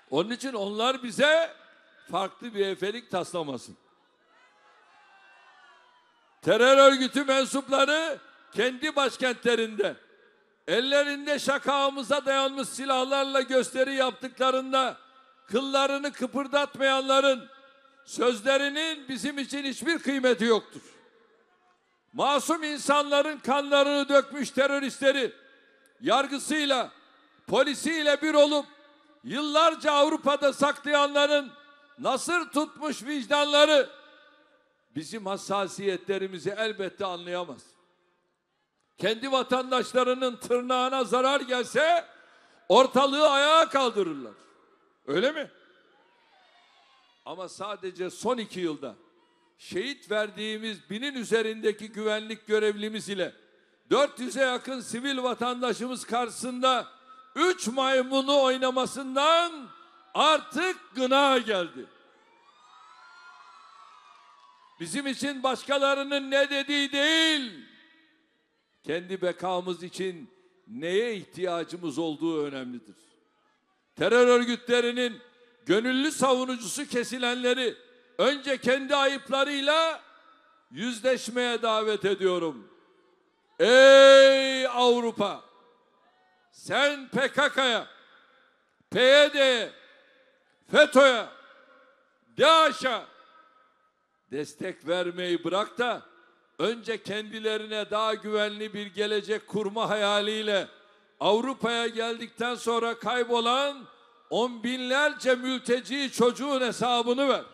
Onun için onlar bize farklı bir efelik taslamasın. Terör örgütü mensupları kendi başkentlerinde ellerinde şakağımıza dayanmış silahlarla gösteri yaptıklarında kıllarını kıpırdatmayanların sözlerinin bizim için hiçbir kıymeti yoktur. Masum insanların kanlarını dökmüş teröristleri yargısıyla, polisiyle bir olup yıllarca Avrupa'da saklayanların nasır tutmuş vicdanları bizim hassasiyetlerimizi elbette anlayamaz. Kendi vatandaşlarının tırnağına zarar gelse ortalığı ayağa kaldırırlar. Öyle mi? Ama sadece son 2 yılda şehit verdiğimiz 1000'in üzerindeki güvenlik görevlimiz ile 400'e yakın sivil vatandaşımız karşısında 3 maymunu oynamasından artık gına geldi. Bizim için başkalarının ne dediği değil, kendi bekamız için neye ihtiyacımız olduğu önemlidir. Terör örgütlerinin gönüllü savunucusu kesilenleri önce kendi ayıplarıyla yüzleşmeye davet ediyorum. Ey Avrupa! Sen PKK'ya, PYD'ye, FETÖ'ye, DAEŞ'a destek vermeyi bırak da önce kendilerine daha güvenli bir gelecek kurma hayaliyle Avrupa'ya geldikten sonra kaybolan 10 binlerce mülteci çocuğun hesabını ver.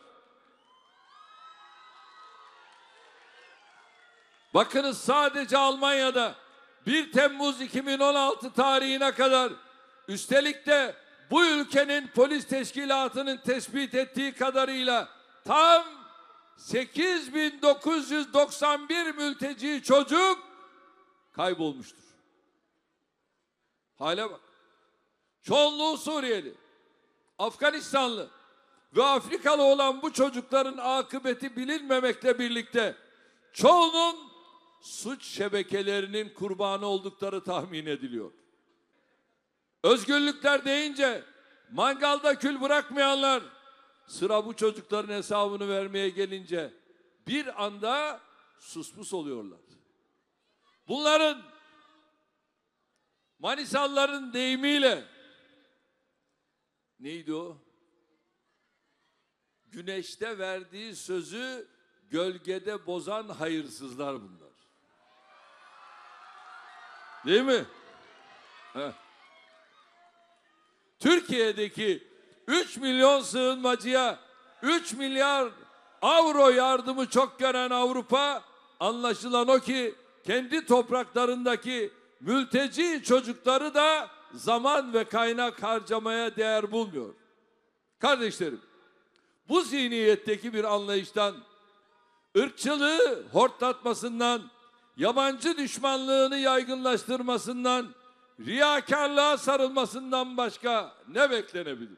Bakınız, sadece Almanya'da 1 Temmuz 2016 tarihine kadar, üstelik de bu ülkenin polis teşkilatının tespit ettiği kadarıyla tam 8.991 mülteci çocuk kaybolmuştur. Hale bak. Çoğunluğu Suriyeli, Afganistanlı ve Afrikalı olan bu çocukların akıbeti bilinmemekle birlikte çoğunun suç şebekelerinin kurbanı oldukları tahmin ediliyor. Özgürlükler deyince mangalda kül bırakmayanlar, sıra bu çocukların hesabını vermeye gelince bir anda suspus oluyorlar. Bunların, Manisalıların deyimiyle, neydi o? Güneşte verdiği sözü gölgede bozan hayırsızlar bunlar. Değil mi? Heh. Türkiye'deki 3 milyon sığınmacıya 3 milyar avro yardımı çok gören Avrupa, anlaşılan o ki kendi topraklarındaki mülteci çocukları da zaman ve kaynak harcamaya değer bulmuyor. Kardeşlerim, bu zihniyetteki bir anlayıştan, ırkçılığı hortlatmasından, yabancı düşmanlığını yaygınlaştırmasından, riyakarlığa sarılmasından başka ne beklenebilir?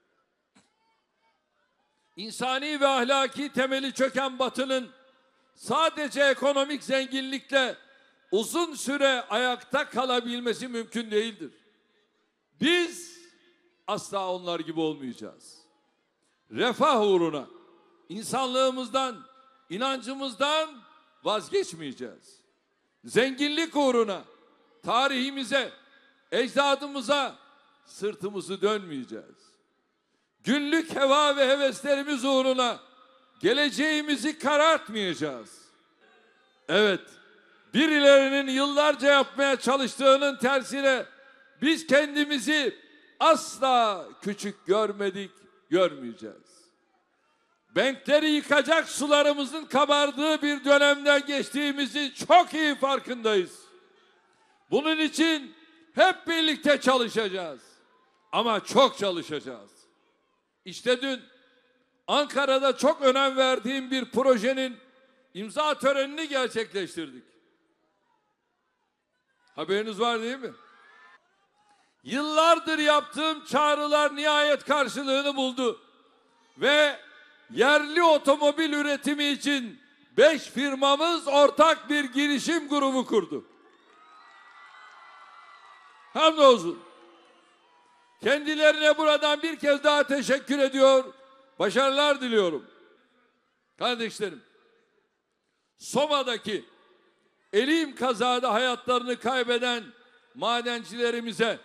İnsani ve ahlaki temeli çöken Batı'nın sadece ekonomik zenginlikle uzun süre ayakta kalabilmesi mümkün değildir. Biz asla onlar gibi olmayacağız. Refah uğruna insanlığımızdan, inancımızdan vazgeçmeyeceğiz. Zenginlik uğruna tarihimize, ecdadımıza sırtımızı dönmeyeceğiz. Günlük heva ve heveslerimiz uğruna geleceğimizi karartmayacağız. Evet, birilerinin yıllarca yapmaya çalıştığının tersine biz kendimizi asla küçük görmedik, görmeyeceğiz. Benkleri yıkacak sularımızın kabardığı bir dönemden geçtiğimizi çok iyi farkındayız. Bunun için hep birlikte çalışacağız. Ama çok çalışacağız. İşte dün Ankara'da çok önem verdiğim bir projenin imza törenini gerçekleştirdik. Haberiniz var değil mi? Yıllardır yaptığım çağrılar nihayet karşılığını buldu. Ve yerli otomobil üretimi için 5 firmamız ortak bir girişim grubu kurdu. Hamdolsun. Kendilerine buradan bir kez daha teşekkür ediyor, başarılar diliyorum. Kardeşlerim, Soma'daki elim kazada hayatlarını kaybeden madencilerimize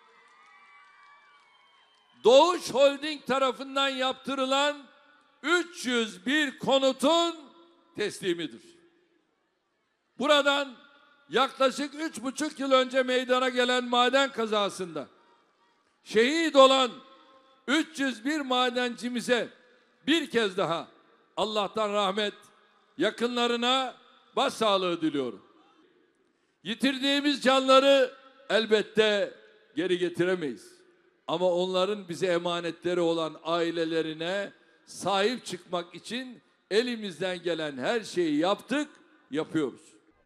Doğuş Holding tarafından yaptırılan 301 konutun teslimidir. Buradan yaklaşık 3,5 yıl önce meydana gelen maden kazasında şehit olan 301 madencimize bir kez daha Allah'tan rahmet, yakınlarına başsağlığı diliyorum. Yitirdiğimiz canları elbette geri getiremeyiz. Ama onların bize emanetleri olan ailelerine sahip çıkmak için elimizden gelen her şeyi yaptık, yapıyoruz.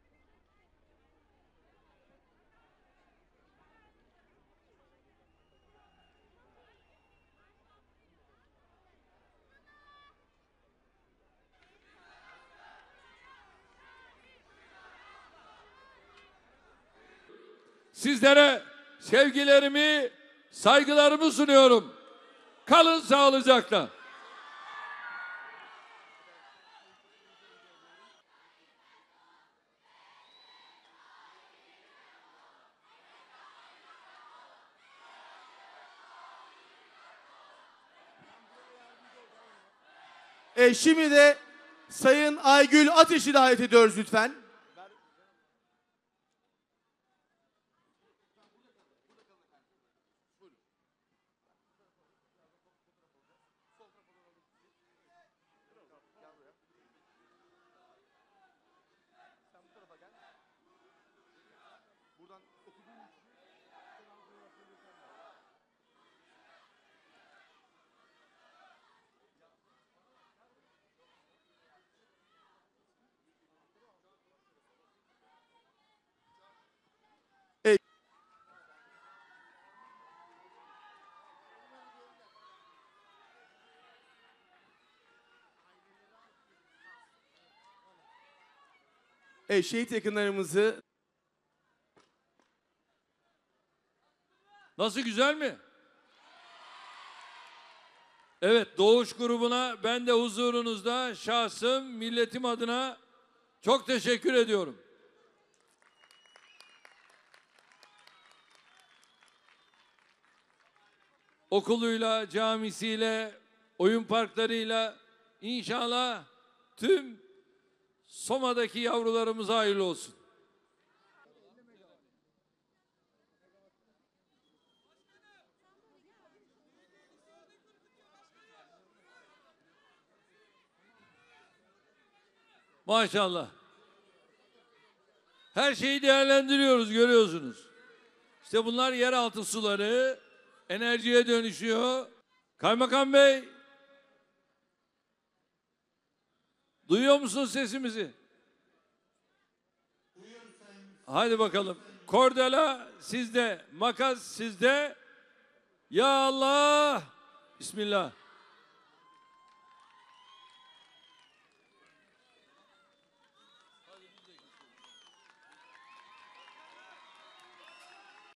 Sizlere sevgilerimi, saygılarımı sunuyorum. Kalın sağlıcakla. Şimdi de Sayın Aygül Ateş'i davet ediyoruz lütfen. Şehit yakınlarımızı... Nasıl, güzel mi? Evet, Doğuş grubuna ben de huzurunuzda şahsım, milletim adına çok teşekkür ediyorum. Okuluyla, camisiyle, oyun parklarıyla inşallah tüm Soma'daki yavrularımıza hayırlı olsun. Maşallah. Her şeyi değerlendiriyoruz, görüyorsunuz. İşte bunlar yeraltı suları, enerjiye dönüşüyor. Kaymakam Bey, duyuyor musun sesimizi? Hadi bakalım. Kordela sizde, makas sizde. Ya Allah. Bismillah.